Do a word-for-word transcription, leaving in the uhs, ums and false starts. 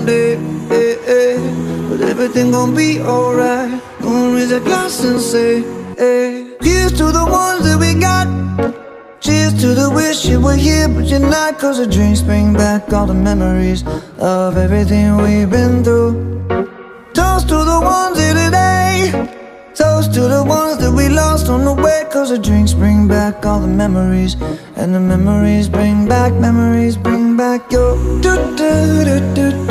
someday, eh, eh. But everything gon' be alright. Gonna raise a glass and say, eh. Here's to the ones that we got. Cheers to the wish you were here but you're not. Cause the drinks bring back all the memories of everything we've been through. Toast to the ones here today. Toast to the ones that we lost on the way. Cause the drinks bring back all the memories. And the memories bring back, memories bring back your do do do do